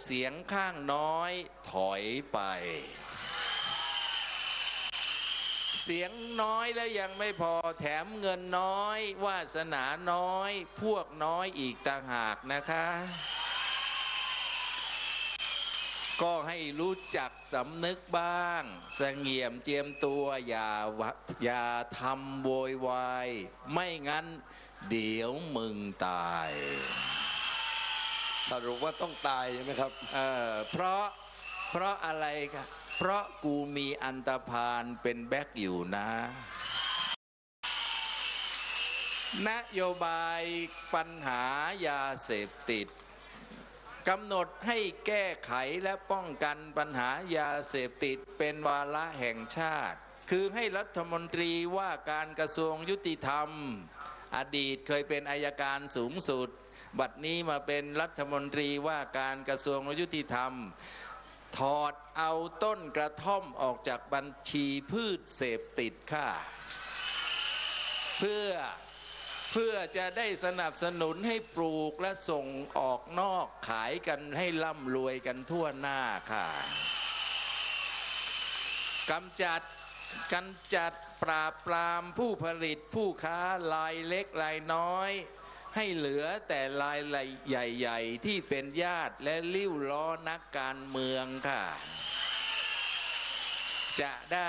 เสียงข้างน้อยถอยไปเสียงน้อยแล้วยังไม่พอแถมเงินน้อยวาสนาน้อยพวกน้อยอีกต่างหากนะคะก็ให้รู้จักสำนึกบ้างเสงี่ยมเจียมตัวอย่าทำโวยวายไม่งั้นเดี๋ยวมึงตายสรุปว่าต้องตายใช่ไหมครับเพราะอะไรครับเพราะกูมีอันธพาลเป็นแบ็คอยู่นะนโยบายปัญหายาเสพติดกำหนดให้แก้ไขและป้องกันปัญหายาเสพติดเป็นวาระแห่งชาติคือให้รัฐมนตรีว่าการกระทรวงยุติธรรมอดีตเคยเป็นอัยการสูงสุดบัดนี้มาเป็นรัฐมนตรีว่าการกระทรวงยุติธรรมถอดเอาต้นกระท่อมออกจากบัญชีพืชเสพติดค่ะเพื่อจะได้สนับสนุนให้ปลูกและส่งออกนอกขายกันให้ร่ำรวยกันทั่วหน้าค่ะกำจัดปราบปรามผู้ผลิตผู้ค้ารายเล็กรายน้อยให้เหลือแต่รายใหญ่ๆที่เป็นญาติและลิ้วล้อนักการเมืองค่ะจะ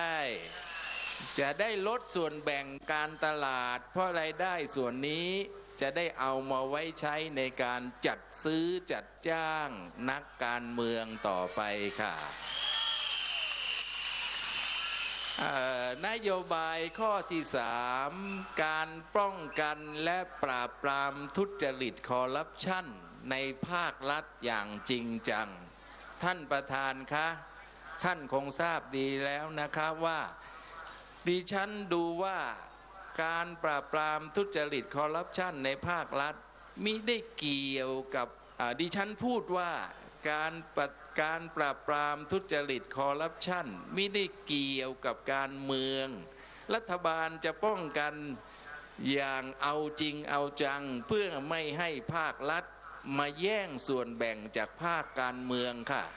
ได้ลดส่วนแบ่งการตลาดเพราะรายได้ส่วนนี้จะได้เอามาไว้ใช้ในการจัดซื้อจัดจ้างนักการเมืองต่อไปค่ะนโยบายข้อที่3การป้องกันและปราบปรามทุจริตคอร์รัปชันในภาครัฐอย่างจริงจังท่านประธานคะท่านคงทราบดีแล้วนะคะว่าดิฉันดูว่าการปราบปรามทุจริตคอร์รัปชันในภาครัฐมิได้เกี่ยวกับดิฉันพูดว่าการปราบปรามทุจริตคอร์รัปชันมิได้เกี่ยวกับการเมืองรัฐบาลจะป้องกันอย่างเอาจริงเอาจังเพื่อไม่ให้ภาครัฐมาแย่งส่วนแบ่งจากภาคการเมืองค่ะ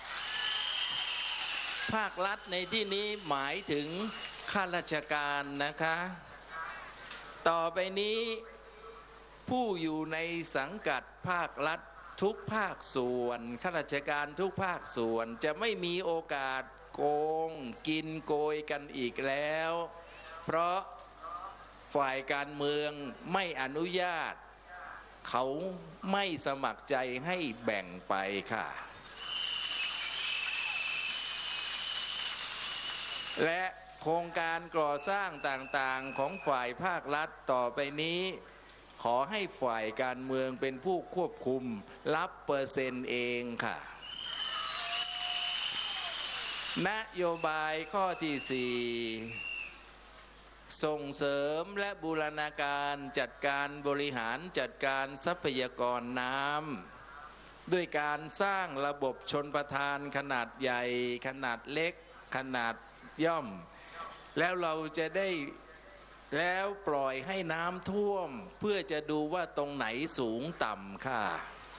ภาครัฐในที่นี้หมายถึงข้าราชการนะคะต่อไปนี้ผู้อยู่ในสังกัดภาครัฐทุกภาคส่วนข้าราชการทุกภาคส่วนจะไม่มีโอกาสโกงกินโกยกันอีกแล้วเพราะฝ่ายการเมืองไม่อนุญาตเขาไม่สมัครใจให้แบ่งไปค่ะและโครงการก่อสร้างต่างๆของฝ่ายภาครัฐต่อไปนี้ขอให้ฝ่ายการเมืองเป็นผู้ควบคุมรับเปอร์เซ็นต์เองค่ะนโยบายข้อที่4ส่งเสริมและบูรณาการจัดการบริหารจัดการทรัพยากรน้ำด้วยการสร้างระบบชลประทานขนาดใหญ่ขนาดเล็กขนาดย่อมแล้วเราจะได้แล้วปล่อยให้น้ำท่วมเพื่อจะดูว่าตรงไหนสูงต่ำค่ะ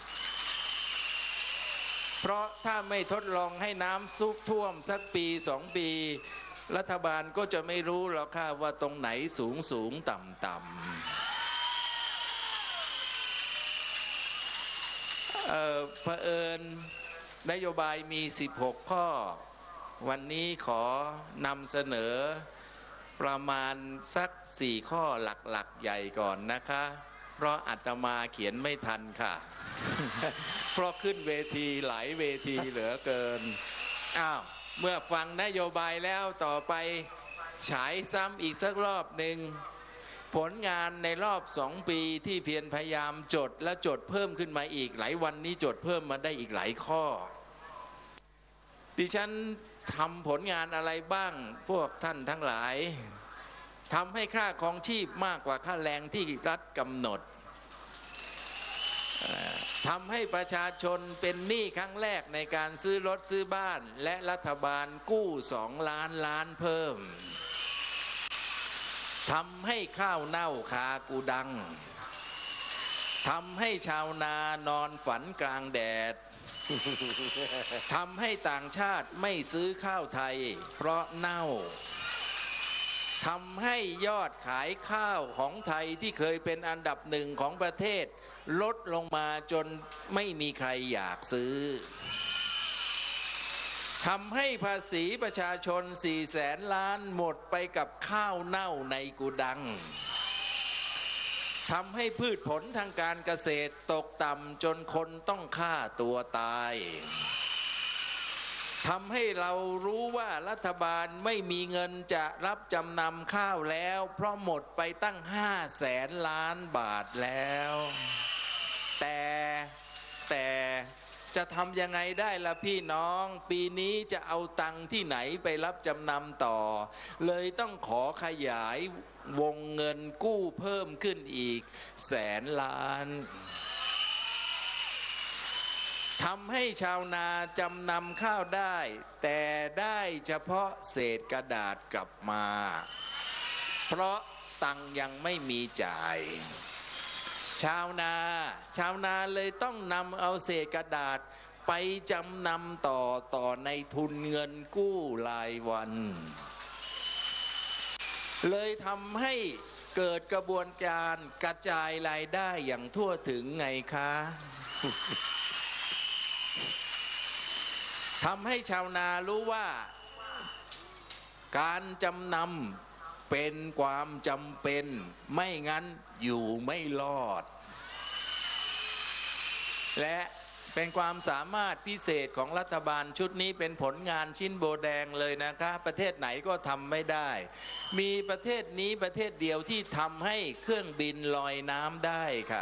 เพราะถ้าไม่ทดลองให้น้ำซุกท่วมสักปี2 ปีรัฐบาลก็จะไม่รู้หรอกค่ะว่าตรงไหนสูงต่ำเผอิญนโยบายมี16 ข้อวันนี้ขอนำเสนอประมาณสัก4 ข้อหลักๆใหญ่ก่อนนะคะเพราะอาตมาเขียนไม่ทันค่ะ เพราะขึ้นเวทีหลายเวทีเหลือเกินเมื่อฟังนโยบายแล้วต่อไปฉายซ้ำอีกสักรอบหนึ่งผลงานในรอบ2 ปีที่เพียรพยายามจดและจดเพิ่มขึ้นมาอีกหลายวันนี้จดเพิ่มมาได้อีกหลายข้อดิฉันทำผลงานอะไรบ้างพวกท่านทั้งหลายทำให้ค่าครองชีพมากกว่าค่าแรงที่รัฐกำหนดทำให้ประชาชนเป็นหนี้ครั้งแรกในการซื้อรถซื้อบ้านและรัฐบาลกู้2 ล้านล้านเพิ่มทำให้ข้าวเน่าคากูดังทำให้ชาวนานอนฝันกลางแดดทำให้ต่างชาติไม่ซื้อข้าวไทยเพราะเน่าทำให้ยอดขายข้าวของไทยที่เคยเป็นอันดับหนึ่งของประเทศลดลงมาจนไม่มีใครอยากซื้อทำให้ภาษีประชาชน400,000 ล้านหมดไปกับข้าวเน่าในกุดังทำให้พืชผลทางการเกษตรตกต่ำจนคนต้องฆ่าตัวตายทำให้เรารู้ว่ารัฐบาลไม่มีเงินจะรับจำนำข้าวแล้วเพราะหมดไปตั้ง500,000 ล้านบาทแล้วแต่จะทำยังไงได้ล่ะพี่น้องปีนี้จะเอาตังค์ที่ไหนไปรับจำนำต่อเลยต้องขอขยายวงเงินกู้เพิ่มขึ้นอีก100,000 ล้านทำให้ชาวนาจำนำข้าวได้แต่ได้เฉพาะเศษกระดาษกลับมาเพราะตังค์ยังไม่มีจ่ายชาวนาเลยต้องนำเอาเศษกระดาษไปจำนำต่อในทุนเงินกู้รายวันเลยทำให้เกิดกระบวนการกระจายรายได้อย่างทั่วถึงไงคะทำให้ชาวนารู้ว่าการจำนำเป็นความจำเป็นไม่งั้นอยู่ไม่รอดและเป็นความสามารถพิเศษของรัฐบาลชุดนี้เป็นผลงานชิ้นโบแดงเลยนะคะประเทศไหนก็ทำไม่ได้มีประเทศนี้ประเทศเดียวที่ทำให้เครื่องบินลอยน้ำได้ค่ะ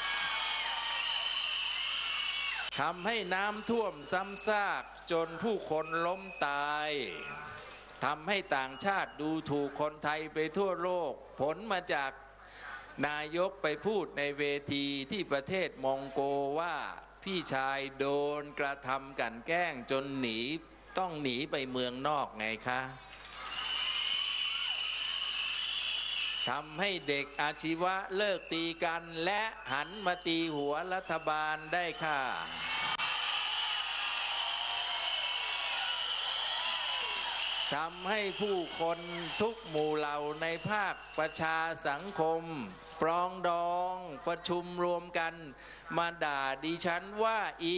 ทำให้น้ำท่วมซ้ำซากจนผู้คนล้มตายทำให้ต่างชาติดูถูกคนไทยไปทั่วโลกผลมาจากนายกไปพูดในเวทีที่ประเทศมองโกว่าพี่ชายโดนกระทำกลั่นแกล้งจนต้องหนีไปเมืองนอกไงคะทำให้เด็กอาชีวะเลิกตีกันและหันมาตีหัวรัฐบาลได้ค่ะทำให้ผู้คนทุกหมู่เหล่าในภาคประชาสังคมปรองดองประชุมรวมกันมาด่าดิฉันว่า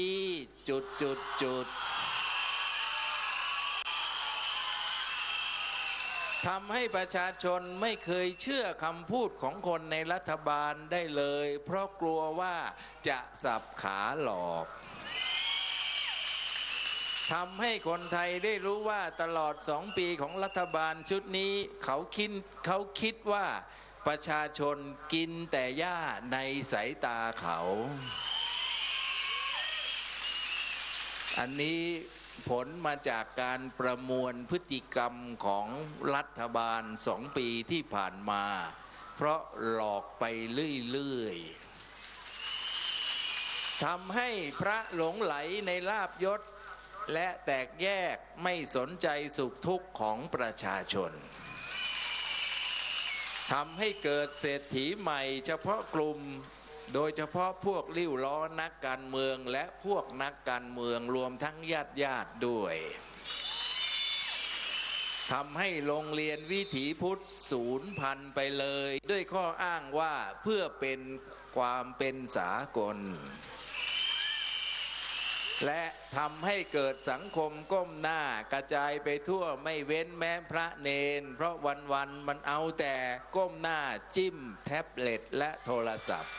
ทำให้ประชาชนไม่เคยเชื่อคำพูดของคนในรัฐบาลได้เลยเพราะกลัวว่าจะสับขาหลอกทำให้คนไทยได้รู้ว่าตลอด2 ปีของรัฐบาลชุดนี้เขาคิดว่าประชาชนกินแต่หญ้าในสายตาเขาอันนี้ผลมาจากการประมวลพฤติกรรมของรัฐบาล2 ปีที่ผ่านมาเพราะหลอกไปเรื่อยๆทำให้พระหลงไหลในลาภยศและแตกแยกไม่สนใจสุขทุกข์ของประชาชนทำให้เกิดเศรษฐีใหม่เฉพาะกลุ่มโดยเฉพาะพวกลิ้วล้อนักการเมืองและพวกนักการเมืองรวมทั้งญาติด้วยทำให้โรงเรียนวิถีพุทธสูญพันธุ์ไปเลยด้วยข้ออ้างว่าเพื่อเป็นความเป็นสากลและทำให้เกิดสังคมก้มหน้ากระจายไปทั่วไม่เว้นแม้พระเนนเพราะวันๆมันเอาแต่ก้มหน้าจิ้มแท็บเล็ตและโทรศัพท์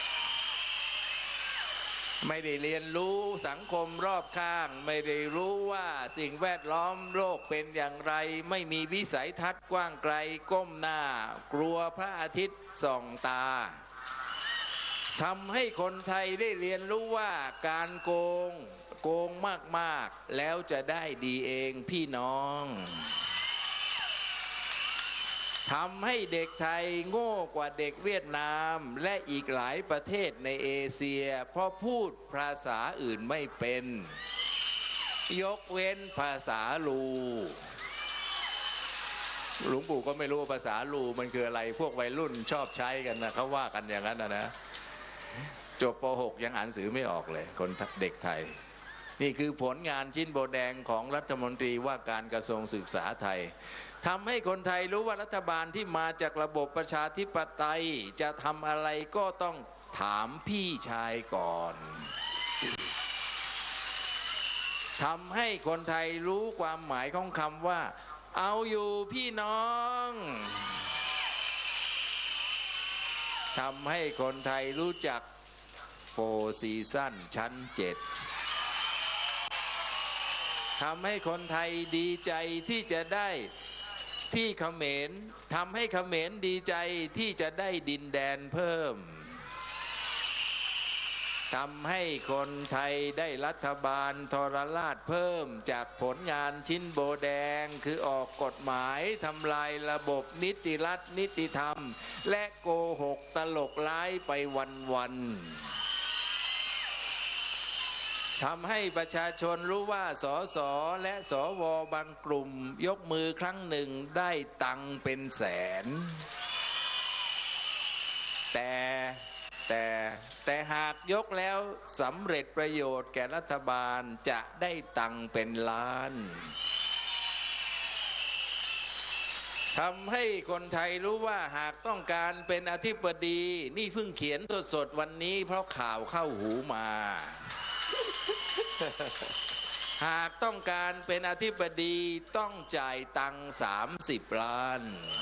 ไม่ได้เรียนรู้สังคมรอบข้างไม่ได้รู้ว่าสิ่งแวดล้อมโลกเป็นอย่างไรไม่มีวิสัยทัศน์กว้างไกลก้มหน้ากลัวพระอาทิตย์ส่องตาทำให้คนไทยได้เรียนรู้ว่าการโกงมากๆแล้วจะได้ดีเองพี่น้องทำให้เด็กไทยโง่กว่าเด็กเวียดนามและอีกหลายประเทศในเอเชียเพราะพูดภาษาอื่นไม่เป็นยกเว้นภาษาลูหลวงปู่ก็ไม่รู้ภาษาลูมันคืออะไรพวกวัยรุ่นชอบใช้กันนะเขาว่ากันอย่างนั้นนะจบป .6 ยังอ่านหนังสือไม่ออกเลยคนเด็กไทยนี่คือผลงานชิ้นโบแดงของรัฐมนตรีว่าการกระทรวงศึกษาไทยทำให้คนไทยรู้ว่ารัฐบาลที่มาจากระบบประชาธิปไตยจะทำอะไรก็ต้องถามพี่ชายก่อนทำให้คนไทยรู้ความหมายของคำว่าเอาอยู่พี่น้องทำให้คนไทยรู้จักโฟร์ซีซั่นชั้น7ทำให้คนไทยดีใจที่จะได้ที่เขมรทำให้เขมรดีใจที่จะได้ดินแดนเพิ่มทำให้คนไทยได้รัฐบาลทรราชเพิ่มจากผลงานชิ้นโบแดงคือออกกฎหมายทำลายระบบนิติรัฐนิติธรรมและโกหกตลกร้ายไปวันทำให้ประชาชนรู้ว่าสสและสวบางกลุ่มยกมือครั้งหนึ่งได้ตังค์เป็นแสนแต่หากยกแล้วสำเร็จประโยชน์แก่รัฐบาลจะได้ตังค์เป็นล้านทำให้คนไทยรู้ว่าหากต้องการเป็นอธิบดีนี่เพิ่งเขียนสดๆวันนี้เพราะข่าวเข้าหูมาหากต้องการเป็นอธิบดีต้องจ่ายตังค์30 ล้าน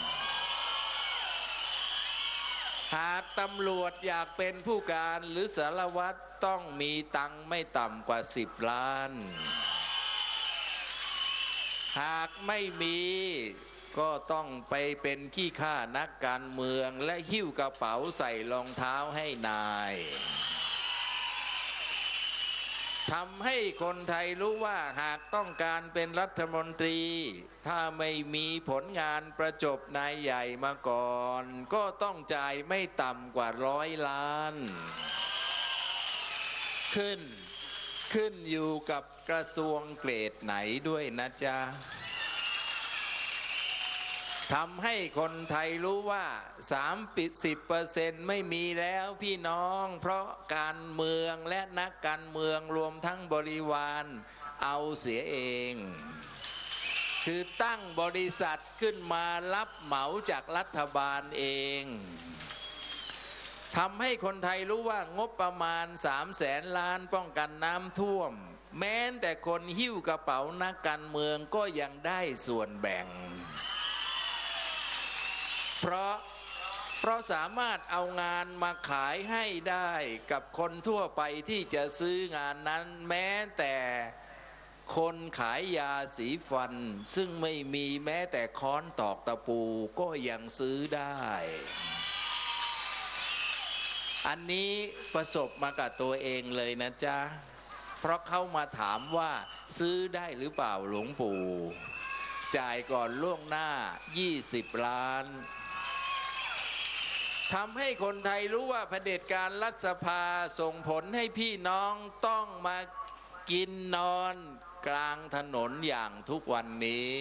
หากตำรวจอยากเป็นผู้การหรือสารวัตรต้องมีตังค์ไม่ต่ำกว่า10 ล้านหากไม่มีก็ต้องไปเป็นขี้ข้านักการเมืองและหิ้วกระเป๋าใส่รองเท้าให้นายทำให้คนไทยรู้ว่าหากต้องการเป็นรัฐมนตรีถ้าไม่มีผลงานประจบนายใหญ่มาก่อนก็ต้องจ่ายไม่ต่ำกว่า100 ล้านขึ้นอยู่กับกระทรวงเกรดไหนด้วยนะจ๊ะทำให้คนไทยรู้ว่า30% ไม่มีแล้วพี่น้องเพราะการเมืองและนักการเมืองรวมทั้งบริวารเอาเสียเองคือตั้งบริษัทขึ้นมารับเหมาจากรัฐบาลเองทำให้คนไทยรู้ว่างบประมาณ300,000 ล้านป้องกันน้ำท่วมแม้แต่คนหิ้วกระเป๋านักการเมืองก็ยังได้ส่วนแบ่งเพราะสามารถเอางานมาขายให้ได้กับคนทั่วไปที่จะซื้องานนั้นแม้แต่คนขายยาสีฟันซึ่งไม่มีแม้แต่ค้อนตอกตะปูก็ยังซื้อได้อันนี้ประสบมากับตัวเองเลยนะจ๊ะเพราะเขามาถามว่าซื้อได้หรือเปล่าหลวงปู่จ่ายก่อนล่วงหน้า20 ล้านทำให้คนไทยรู้ว่าเผด็จการรัฐสภาส่งผลให้พี่น้องต้องมากินนอนกลางถนนอย่างทุกวันนี้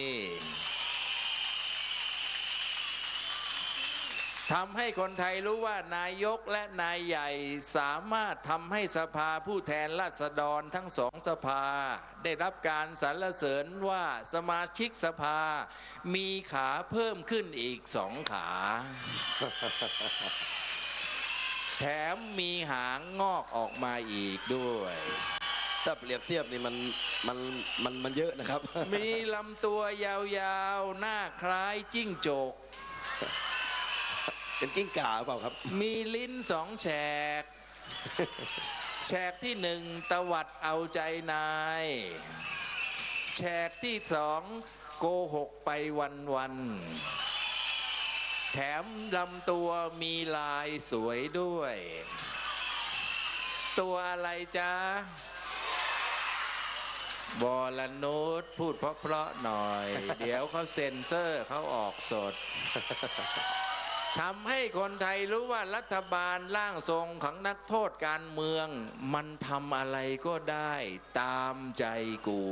ทำให้คนไทยรู้ว่านายกและนายใหญ่สามารถทำให้สภาผู้แทนราษฎรทั้งสองสภาได้รับการสรรเสริญว่าสมาชิกสภามีขาเพิ่มขึ้นอีก2 ขาแถมมีหางงอกออกมาอีกด้วยถ้าเปรียบเทียบนี่มันเยอะนะครับมีลำตัวยาวๆหน้าคล้ายจิ้งจกเป็นกิ้งก่าเปล่าครับมีลิ้น2 แฉกแฉกที่1ตวัดเอาใจนายแฉกที่2โกหกไปวันแถมลำตัวมีลายสวยด้วยตัวอะไรจ๊ะบอลนุชพูดเพราะๆหน่อยเดี๋ยวเขาเซ็นเซอร์เขาออกสดทำให้คนไทยรู้ว่ารัฐบาลร่างทรงของนักโทษการเมืองมันทำอะไรก็ได้ตามใจกู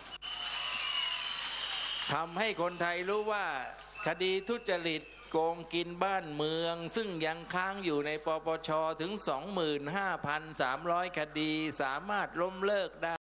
ทำให้คนไทยรู้ว่าคดีทุจริตโกงกินบ้านเมืองซึ่งยังค้างอยู่ในปปชถึง 25,300 คดีสามารถล้มเลิกได้